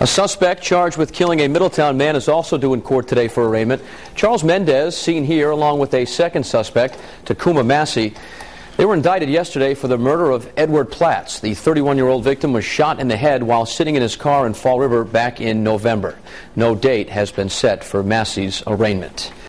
A suspect charged with killing a Middletown man is also due in court today for arraignment. Charles Mendez, seen here, along with a second suspect, Takuma Massey. They were indicted yesterday for the murder of Edward Platts. The 31-year-old victim was shot in the head while sitting in his car in Fall River back in November. No date has been set for Massey's arraignment.